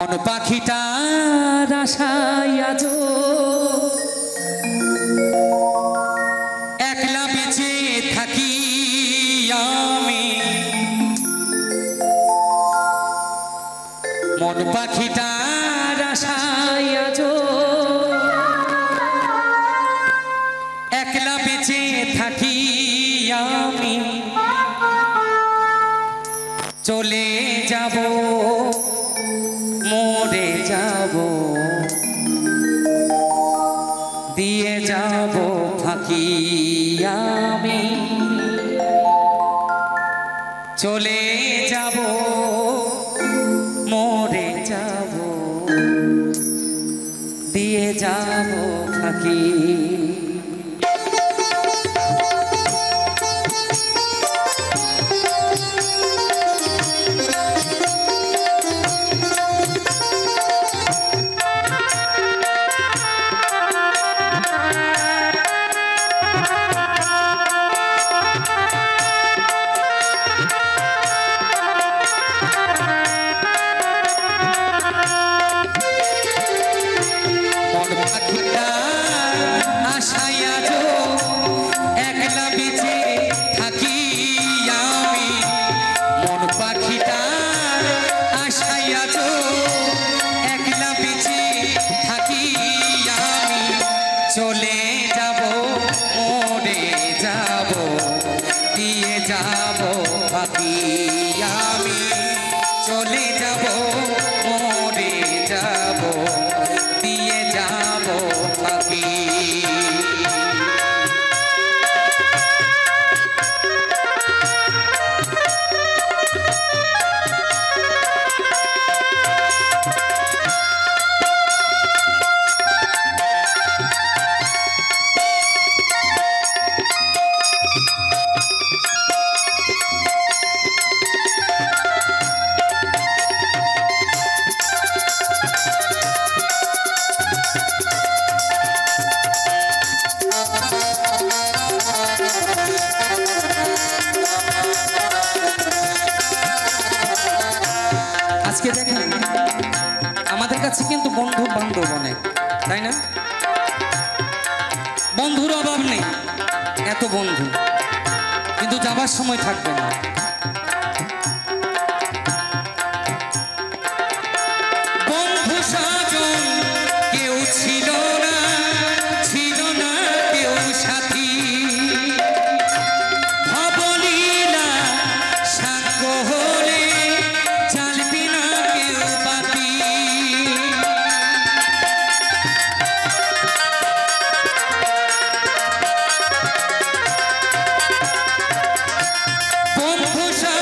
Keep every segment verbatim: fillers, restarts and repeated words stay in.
কোন পাখিটার আশায় আজ একলা বেঁচে থাকি আমি, মন পাখিটার আশায় আজ একলা বেঁচে থাকি আমি, চলে যাব মরে যাব দিয়ে যাব ফাঁকি আমি, চলে যাব মরে যাব দিয়ে যাব ফাঁকি। চলে যাব মরে যাব দিয়ে যাব ফাঁকি আমি, চলে যাব মরে যাব দিয়ে যাব ফাঁকি। আজকে দেখেন আমাদের কাছে কিন্তু বন্ধু বান্ধব অনেক, তাই না? বন্ধুর অভাব নেই, এত বন্ধু, কিন্তু যাবার সময় থাকবে না। বন্ধু সাজন কেউ ছিল না, ছিল না কেউ সাথী, ভবলীলা সাঙ্গ হলে চালবি না কেউ বাতি। বন্ধু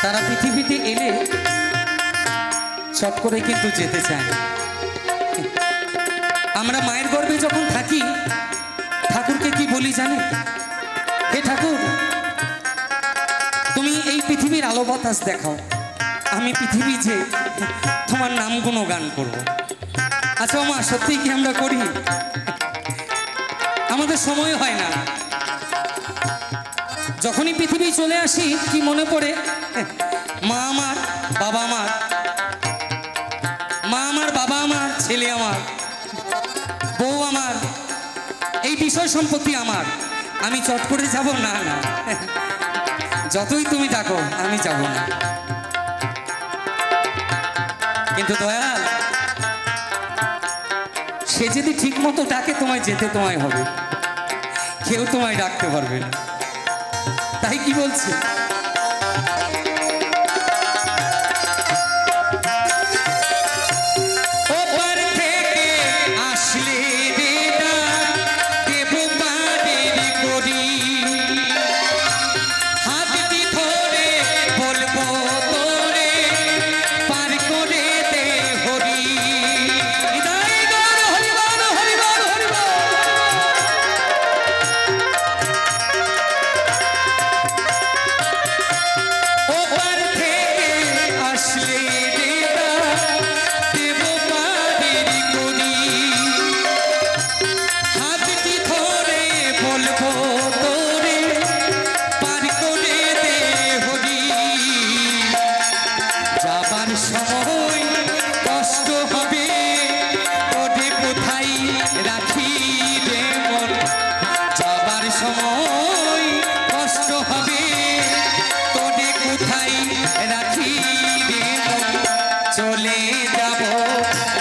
তারা পৃথিবীতে এলে চট করে কিন্তু যেতে চায়। আমরা মায়ের গর্ভে যখন থাকি ঠাকুরকে কি বলি জানে? হে ঠাকুর, তুমি এই পৃথিবীর আলো বাতাস দেখাও, আমি পৃথিবী যে তোমার নাম গুণগান করব। আচ্ছা মা, সত্যিই কি আমরা করি? আমাদের সময় হয় না। যখনই পৃথিবী চলে আসি কি মনে পড়ে, মা আমার, বাবা আমার, মা আমার, বাবা আমার, ছেলে আমার, বউ আমার, এই বিষয় সম্পত্তি আমার। আমি চট করে যাব না, না, যতই তুমি ডাকো আমি যাব না। কিন্তু দয়াল, সে যদি ঠিক মতো ডাকে তোমায় যেতে তোমায় হবে, কেউ তোমায় ডাকতে পারবে না। তাই কি বলছে? চলে যাব